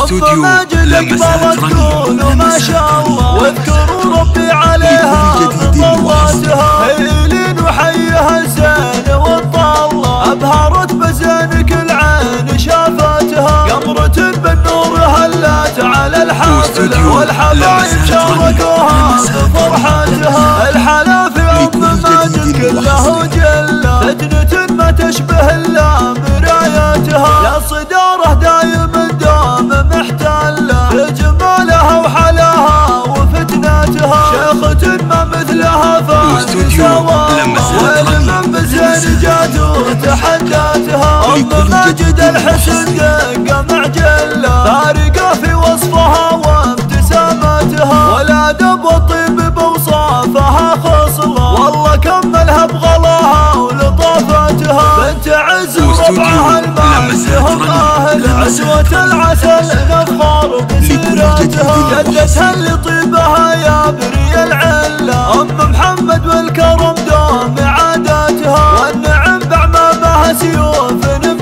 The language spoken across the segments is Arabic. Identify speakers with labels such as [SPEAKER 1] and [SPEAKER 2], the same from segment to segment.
[SPEAKER 1] أم ماجد أقبلت قولوا ما شاء الله، واذكروا ربي عليها بطلاتها، هيلين وحيها الزين والطلة، أبهرت بزينك العين شافتها، قمرة بالنور هلت على الحافلة، والحبايب شاركوها بفرحتها، الحلا في أم ماجد كله جلة، فتنة ما تشبه إلا مرايتها، يا صداره دايم الدوم محتلة، بجمالها وحلاها وفتنتها، شيخة ما مثلها فاني سواها، والمن بزين جات وتحداتها، أم ماجد الحسن دقة معجلة، فارقة في وصفها وابتسامتها، والأدب والطيب بوصافها خصلة، والله كملها بغلاها ولطافتها، بنت عز وربعها المعزهم أهل عزوة العسل نفخر بسيرتها، جدتها اللي طيبها يا بري العلة، أم محمد والكرم دوم عاداتها، والنعم بعمامها سيوف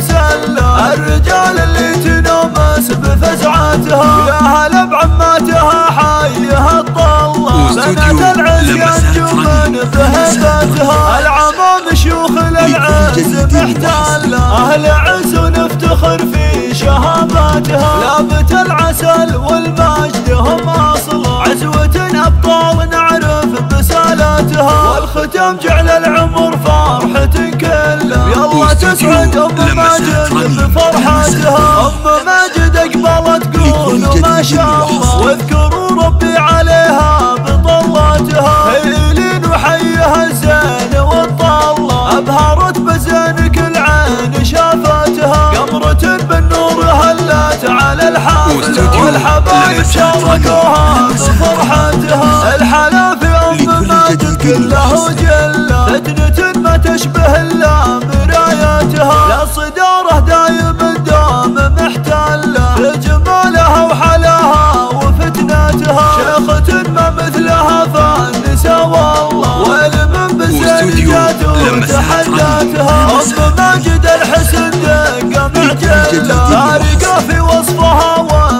[SPEAKER 1] مسلة، الرجال اللي تنومس بفزعتها، يا هلا بعماتها حيها الطلة، بنات العز ينجمن بهبتها، العمام شيوخ العز محتلة، أهل عز ونفتخر في شهاماتها، لابت العسل والمجد هم أصله، عزوة أبطال نعرف بسالاتها، والختام جعل العمر فرحة كله، يلا تسعد أم ماجد بفرحتها، أم ماجد أقبلت قولوا ما شاء الله، واذكروا ربي عليها بطلاتها، هيلين وحيها الزين والطلة، أبهرت بزينك العين شافتها، قمرة بالنور هلت على الحافلة، والحبايب شاركوها بفرحتها، الحلا في أم ماجد كله جلة، فتنة ما تشبه إلا مرايتها، يا صداره دايم الدوم محتلة، بجمالها وحلاها وفتنتها، شيخة ما مثلها فالنساء والله، والمن بالزين جات وتحداتها، أم ماجد الحسن دقة معجلة، فارقة في وصفها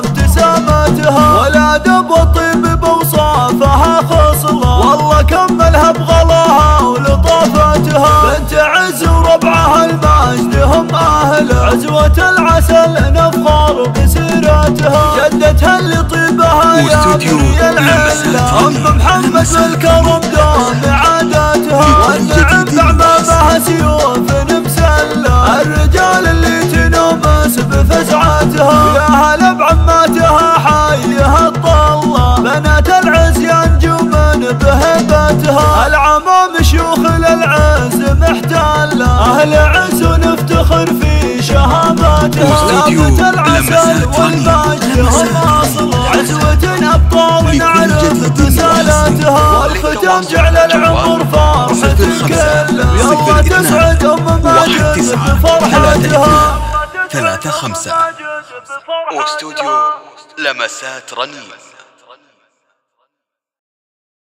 [SPEAKER 1] وابتسامتها، والأدب والطيب بوصافها خصلة، والله كملها بغلاها ولطافتها، بنت عز وربعها المجد هم أهل عزوة العسل نفخر بسيرتها، جدتها اللي طيبها يا بري العلة، أم محمد والكرم دوم عاداتها، والنعم بعمامها سيوف مسلة، الرجال اللي تنومس بفزعتها، يا هلا بعماتها حيها الطلة، بنات العز ينجمن بهبتها، العمام شيوخ العز محتلة، أهل عز ونفتخر في شهاماتها، لابت العسل والمجد هم أصله، عزوة أبطال نعرف بسالاتها، والختام جعل العمر فرحة كله، يلا تسعد أم ماجد بفرحتها.
[SPEAKER 2] 3-5 واستوديو لمسات رنين.